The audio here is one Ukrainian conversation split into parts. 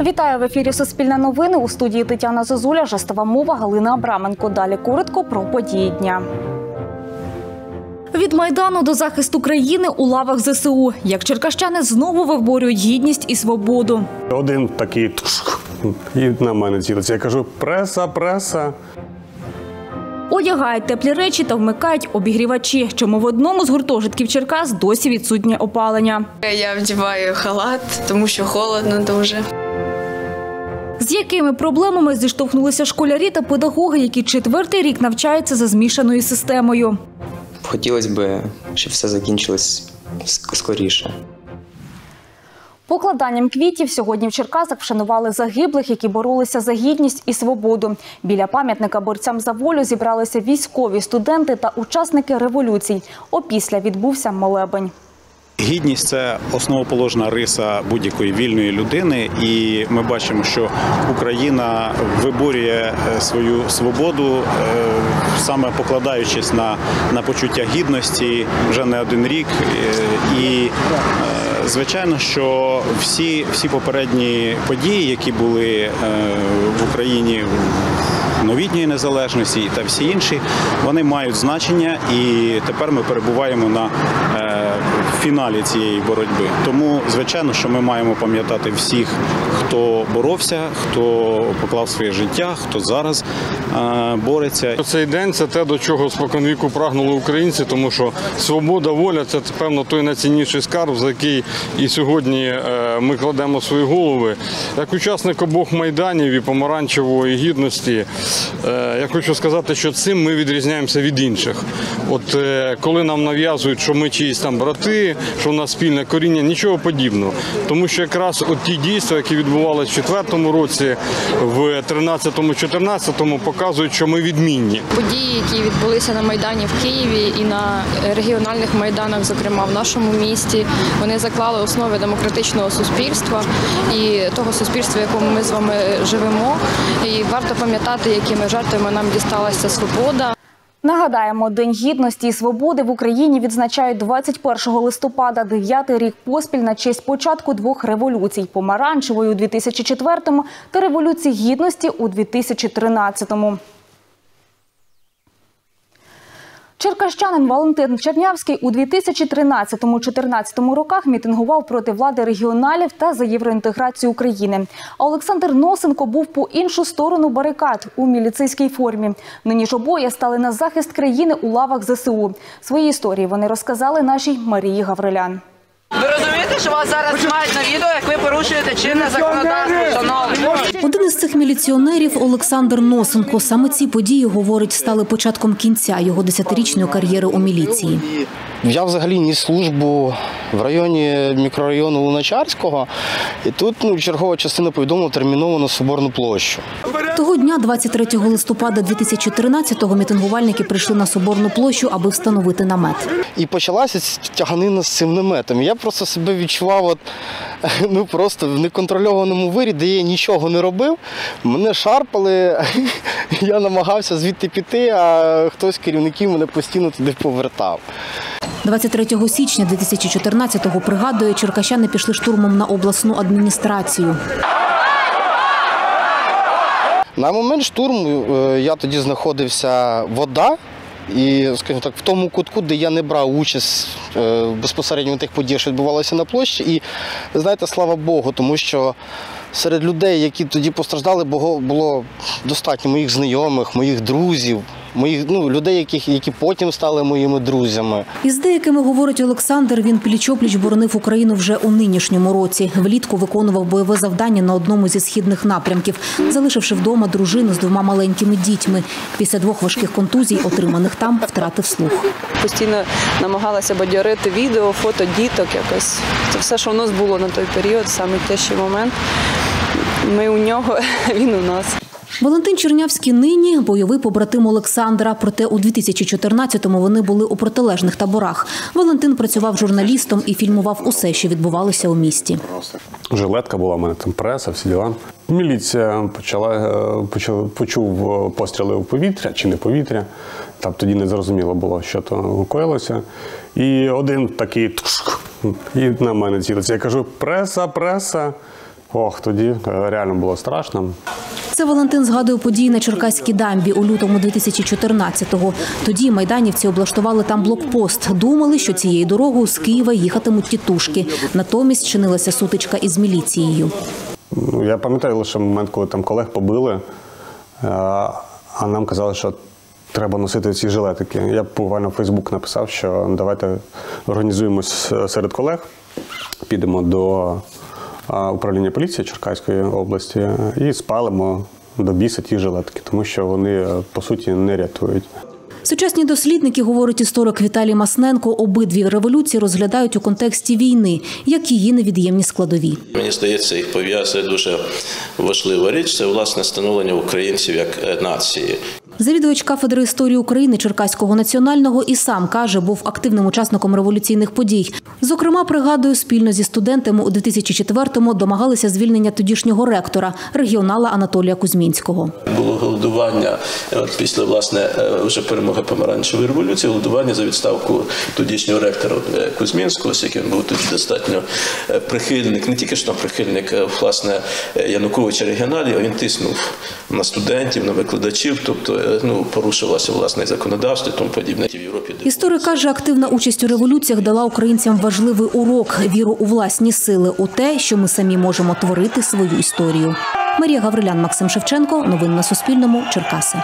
Вітаю в ефірі «Суспільне новини». У студії Тетяна Зозуля, жестова мова Галина Абраменко. Далі коротко про події дня. Від Майдану до захисту країни у лавах ЗСУ. Як черкащани знову виборюють гідність і свободу. Один такий і на мене цілиться. Я кажу: преса, преса. Одягають теплі речі та вмикають обігрівачі. Чому в одному з гуртожитків Черкас досі відсутнє опалення? Я вдіваю халат, тому що холодно дуже. З якими проблемами зіштовхнулися школярі та педагоги, які 4-й рік навчаються за змішаною системою? Хотілося б, щоб все закінчилось скоріше. Покладанням квітів сьогодні в Черкасах вшанували загиблих, які боролися за гідність і свободу. Біля пам'ятника борцям за волю зібралися військові, студенти та учасники революцій. Опісля відбувся молебень. Гідність – це основоположна риса будь-якої вільної людини, і ми бачимо, що Україна виборює свою свободу, саме покладаючись на почуття гідності вже не один рік. І звичайно, що всі попередні події, які були в Україні новітньої незалежності та всі інші, вони мають значення, і тепер ми перебуваємо на фіналі цієї боротьби. Тому, звичайно, що ми маємо пам'ятати всіх, хто боровся, хто поклав своє життя, хто зараз бореться. Цей день – це те, до чого споконвіку прагнули українці, тому що свобода, воля – це, певно, той найцінніший скарб, за який і сьогодні ми кладемо свої голови. Як учасник обох Майданів, і Помаранчевого, і Гідності, я хочу сказати, що цим ми відрізняємося від інших. От коли нам нав'язують, що ми чиїсь там брати, що в нас спільне коріння, нічого подібного. Тому що якраз от ті дійства, які відбувалися в 2004 році, в 2013-2014, показують, що ми відмінні. Події, які відбулися на Майдані в Києві і на регіональних майданах, зокрема в нашому місті, вони заклали основи демократичного суспільства і того суспільства, в якому ми з вами живемо. І варто пам'ятати, якими жертвами нам дісталася свобода. Нагадаємо, День гідності і свободи в Україні відзначають 21 листопада, 9-й рік поспіль на честь початку двох революцій – Помаранчевої у 2004-му та Революції Гідності у 2013-му. Черкащанин Валентин Чернявський у 2013-2014 роках мітингував проти влади регіоналів та за євроінтеграцію України. А Олександр Носенко був по іншу сторону барикад у міліцейській формі. Нині ж обоє стали на захист країни у лавах ЗСУ. Свої історії вони розказали нашій Марії Гаврилян. Ви розумієте, що вас зараз знімають на відео, як ви порушуєте чинне законодавство, шановні? Один із цих міліціонерів – Олександр Носенко. Саме ці події, говорить, стали початком кінця його 10-річної кар'єри у міліції. Я взагалі ніс службу в районі мікрорайону Луначарського, і тут чергова частина повідомила терміново на Соборну площу. Того дня, 23 листопада 2013-го, мітингувальники прийшли на Соборну площу, аби встановити намет. І почалася тяганина з цим наметом. Я просто себе відчував просто в неконтрольованому вирі, де я нічого не робив. Мене шарпали, я намагався звідти піти, а хтось з керівників мене постійно туди повертав. 23 січня 2014-го, пригадує, черкащани пішли штурмом на обласну адміністрацію. На момент штурму я тоді знаходився вода, і, скажімо так, в тому кутку, де я не брав участь безпосередньо в тих подіях, що відбувалося на площі. І, знаєте, слава Богу, тому що серед людей, які тоді постраждали, було достатньо моїх знайомих, моїх друзів, людей, які потім стали моїми друзями. Із деякими, говорить Олександр, він пліч-опліч боронив Україну вже у нинішньому році. Влітку виконував бойове завдання на одному зі східних напрямків, залишивши вдома дружину з 2 маленькими дітьми. Після 2 важких контузій, отриманих там, втратив слух. Постійно намагалася бадьорити відео, фото діток якось. Це все, що у нас було на той період, саме тяжчий момент. Ми у нього, він у нас. Валентин Чернявський нині – бойовий побратим Олександра. Проте у 2014-му вони були у протилежних таборах. Валентин працював журналістом і фільмував усе, що відбувалося у місті. Жилетка була, в мене там преса, всі діла. Міліція почув постріли у повітря чи не повітря. Там тоді не зрозуміло було, що то коїлося. І один такий і на мене цілиться. Я кажу: преса, преса. Тоді реально було страшно. Це Валентин згадує події на Черкаській дамбі у лютому 2014-го. Тоді майданівці облаштували там блокпост. Думали, що цією дорогою з Києва їхатимуть тітушки. Натомість чинилася сутичка із міліцією. Я пам'ятаю лише момент, коли там колег побили, а нам казали, що треба носити ці жилетики. Я буквально в Фейсбук написав, що давайте організуємось серед колег, підемо до управління поліції Черкаської області і спалимо до біса ті жилетки, тому що вони, по суті, не рятують. Сучасні дослідники, говорить історик Віталій Масненко, обидві революції розглядають у контексті війни, як її невід'ємні складові. Мені здається, їх пов'язує дуже важлива річ – це, власне, становлення українців як нації. Завідувач кафедри історії України Черкаського національного і сам, каже, був активним учасником революційних подій. Зокрема, пригадує, спільно зі студентами у 2004-му домагалися звільнення тодішнього ректора, регіонала Анатолія Кузьмінського. Було голодування після, власне, вже перемоги помаранчевої революції, голодування за відставку тодішнього ректора Кузьмінського, з яким був тоді достатньо прихильник, не тільки що прихильник, власне, Януковича регіоналів, а він тиснув на студентів, на викладачів, тобто порушувалося власне законодавство і тому подібне в Європі. Історик каже, активна участь у революціях дала українцям важливий урок – віру у власні сили, у те, що ми самі можемо творити свою історію. Марія Гаврилян, Максим Шевченко. Новини на Суспільному. Черкаси.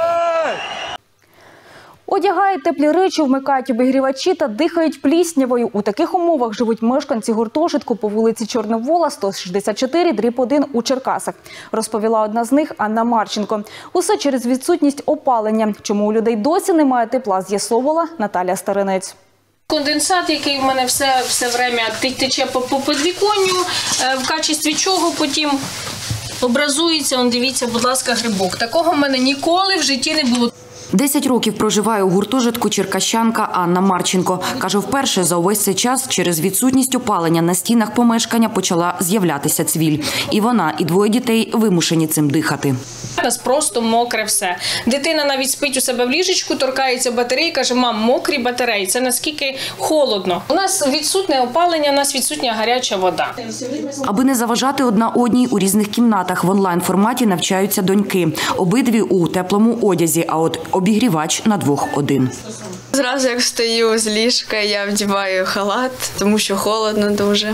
Одягають теплі речі, вмикають обігрівачі та дихають пліснявою. У таких умовах живуть мешканці гуртожитку по вулиці Чорновола, 164/1 у Черкасах. Розповіла одна з них Анна Марченко. Усе через відсутність опалення. Чому у людей досі немає тепла, з'ясовувала Наталя Старинець. Конденсат, який в мене все время тече по підвіконню, в качестві чого потім образується, дивіться, будь ласка, грибок. Такого в мене ніколи в житті не було. 10 років проживає у гуртожитку черкащанка Анна Марченко. Каже, вперше за увесь цей час через відсутність опалення на стінах помешкання почала з'являтися цвіль. І вона, і двоє дітей вимушені цим дихати. У нас просто мокре все. Дитина навіть спить у себе в ліжечку, торкається батареї, каже, мам, мокрі батареї. Це наскільки холодно. У нас відсутнє опалення, у нас відсутня гаряча вода. Аби не заважати одна одній, у різних кімнатах в онлайн-форматі навчаються доньки. Обидві у теплому одязі, а от обігрівач на двох один. Зразу, як встаю з ліжка, я вдіваю халат, тому що холодно дуже.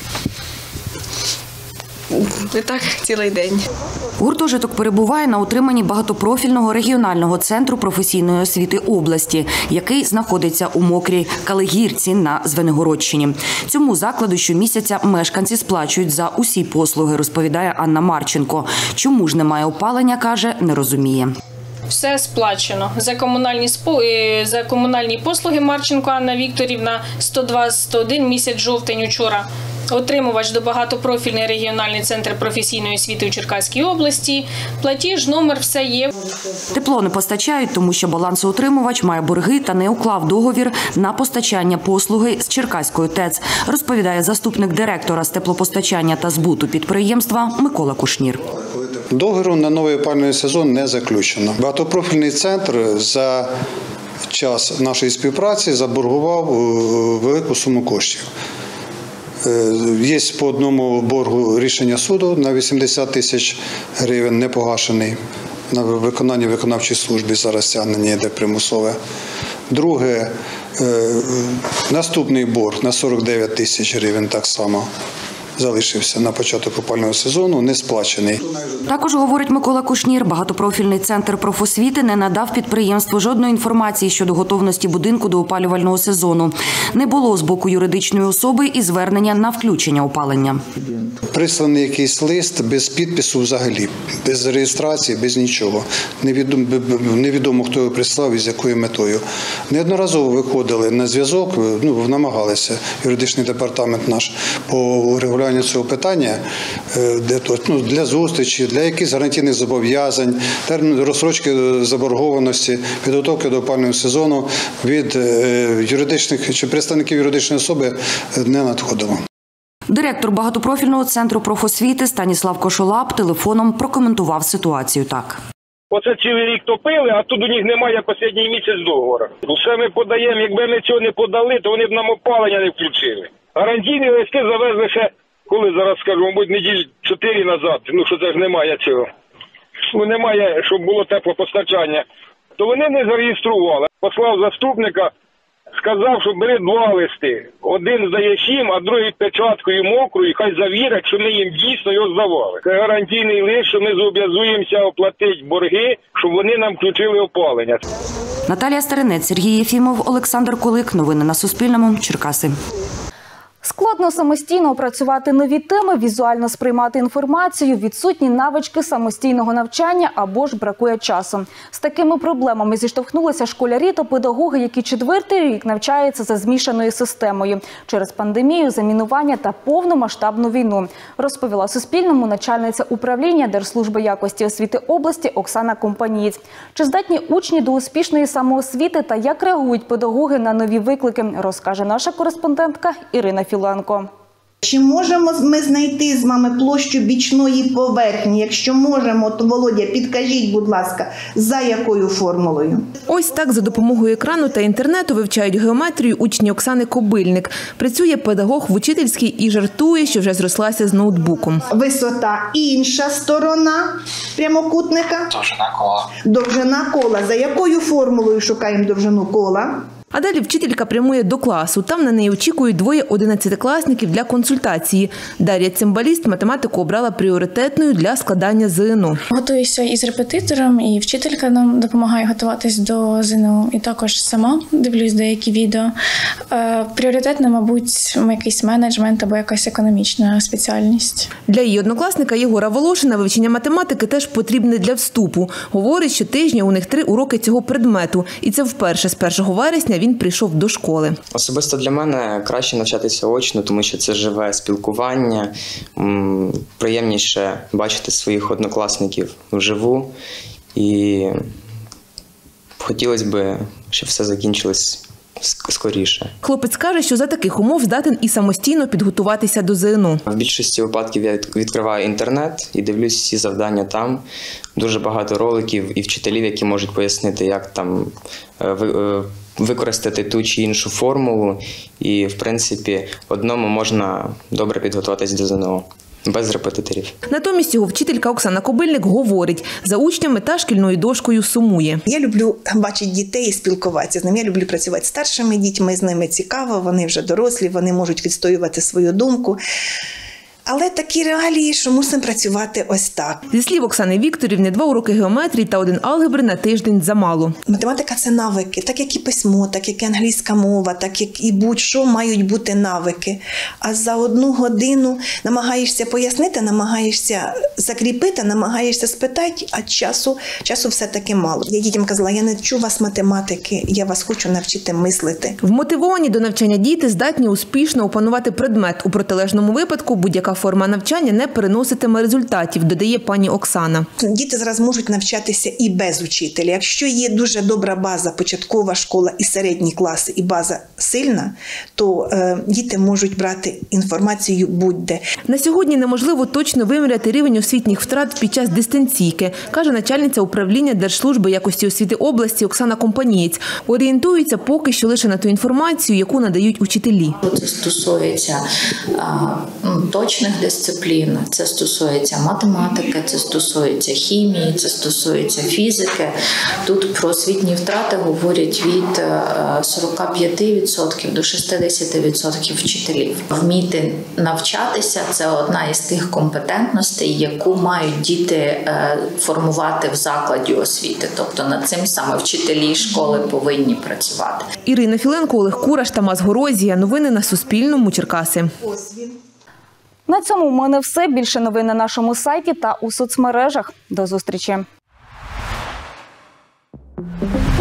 І так цілий день. Гуртожиток перебуває на утриманні багатопрофільного регіонального центру професійної освіти області, який знаходиться у Мокрій Калигірці на Звенигородщині. Цьому закладу щомісяця мешканці сплачують за усі послуги, розповідає Анна Марченко. Чому ж немає опалення, каже, не розуміє. Все сплачено. За комунальні послуги Марченко Анна Вікторівна 102-101 місяць жовтень учора. Отримувач до багатопрофільний регіональний центр професійної освіти у Черкаській області. Платіж, номер, все є. Тепло не постачають, тому що балансоутримувач має борги та не уклав договір на постачання послуги з Черкаської ТЕЦ, розповідає заступник директора з теплопостачання та збуту підприємства Микола Кушнір. Договору на новий опалювальний сезон не заключено. Багатопрофільний центр за час нашої співпраці заборгував велику суму коштів. Є по одному боргу рішення суду на 80 тисяч гривень непогашений. На виконання виконавчої служби зараз стягнення йде примусове. Друге, наступний борг на 49 тисяч гривень так само залишився на початок опалювального сезону, не сплачений. Також, говорить Микола Кушнір, багатопрофільний центр профосвіти не надав підприємству жодної інформації щодо готовності будинку до опалювального сезону. Не було з боку юридичної особи і звернення на включення опалення. Присланий якийсь лист без підпису взагалі, без реєстрації, без нічого. Невідомо, хто його прислав і з якою метою. Неодноразово виходили на зв'язок, намагалися, юридичний департамент наш, по регулюванню цього питання, для зустрічі, для якихось гарантійних зобов'язань, розстрочки заборгованості, підготовки до опалювального сезону від юридичних чи представників юридичної особи не надходило. Директор багатопрофільного центру профосвіти Станіслав Кошолап телефоном прокоментував ситуацію так. Оце цілий рік топили, а тут у них немає останній місяць договору. Все ми подаємо, якби ми цього не подали, то вони б нам опалення не включили. Гарантійні листи завезли ще коли зараз скажу, мабуть, неділь 4 назад, що це ж немає цього. Немає, щоб було теплопостачання. То вони не зареєстрували. Послав заступника, сказав, що бери 2 листи. Один здає 7, а другий печаткою мокрою, хай завірять, що ми їм дійсно його здавали. Це гарантійний лист, що ми зобов'язуємося оплатити борги, щоб вони нам включили опалення. Наталія Старинець, Сергій Єфімов, Олександр Кулик. Новини на Суспільному. Черкаси. Складно самостійно опрацювати нові теми, візуально сприймати інформацію, відсутні навички самостійного навчання або ж бракує часу. З такими проблемами зіштовхнулися школярі та педагоги, які 4-й рік навчаються за змішаною системою через пандемію, замінування та повномасштабну війну, розповіла Суспільному начальниця управління Держслужби якості освіти області Оксана Компанієць. Чи здатні учні до успішної самоосвіти та як реагують педагоги на нові виклики, розкаже наша кореспондентка Ірина Філенко. Чи можемо ми знайти з вами площу бічної поверхні? Якщо можемо, то, Володя, підкажіть, будь ласка, за якою формулою? Ось так за допомогою екрану та інтернету вивчають геометрію учні Оксани Кобильник. Працює педагог в учительській і жартує, що вже зрослася з ноутбуком. Висота інша сторона прямокутника. Довжина кола. Довжина кола. За якою формулою шукаємо довжину кола? А далі вчителька прямує до класу. Там на неї очікують 2 11-класників для консультації. Дар'я Цимбаліст математику обрала пріоритетною для складання ЗНО. Готуюся із репетитором, і вчителька нам допомагає готуватись до ЗНО. І також сама дивлюсь деякі відео. Пріоритетно, мабуть, якийсь менеджмент або якась економічна спеціальність. Для її однокласника Єгора Волошина вивчення математики теж потрібне для вступу. Говорить, що щотижня у них 3 уроки цього предмету. І це вперше з 1 вересня він прийшов до школи. Особисто для мене краще навчатися очно, тому що це живе спілкування, приємніше бачити своїх однокласників вживу. І хотілося б, щоб все закінчилось скоріше. Хлопець каже, що за таких умов здатен і самостійно підготуватися до ЗНО. В більшості випадків я відкриваю інтернет і дивлюсь всі завдання там. Дуже багато роликів і вчителів, які можуть пояснити, як там використати ту чи іншу формулу. І, в принципі, одному можна добре підготуватися до ЗНО. Без репетиторів. Натомість його вчителька Оксана Кобильник говорить, за учнями та шкільною дошкою сумує. Я люблю бачити дітей і спілкуватися з ними. Я люблю працювати з старшими дітьми, з ними цікаво, вони вже дорослі, вони можуть відстоювати свою думку. Але такі реалії, що мусимо працювати ось так. Зі слів Оксани Вікторівни, 2 уроки геометрії та 1 алгебри на тиждень замало. Математика – це навики, так як і письмо, так як і англійська мова, так як і будь-що мають бути навики. А за 1 годину намагаєшся пояснити, намагаєшся закріпити, намагаєшся спитати, а часу все-таки мало. Я дітям казала, я не вчу вас математики, я вас хочу навчити мислити. Вмотивовані до навчання діти здатні успішно опанувати предмет. У протилежному випадку будь-яка форма навчання не переноситиме результатів, додає пані Оксана. Діти зараз можуть навчатися і без учителя. Якщо є дуже добра база, початкова школа і середні класи, і база сильна, то діти можуть брати інформацію будь-де. На сьогодні неможливо точно виміряти рівень освітніх втрат під час дистанційки, каже начальниця управління Держслужби якості освіти області Оксана Компанієць. Орієнтуються поки що лише на ту інформацію, яку надають учителі. Це стосується точних дисциплін, це стосується математики, це стосується хімії, це стосується фізики. Тут про освітні втрати говорять від 45% до 60% вчителів. Вміти навчатися – це одна із тих компетентностей, яку мають діти формувати в закладі освіти. Тобто над цим саме вчителі школи повинні працювати. Ірина Філенко, Олег Кураш, Тамас Горозія. Новини на Суспільному. Черкаси. На цьому в мене все. Більше новин на нашому сайті та у соцмережах. До зустрічі.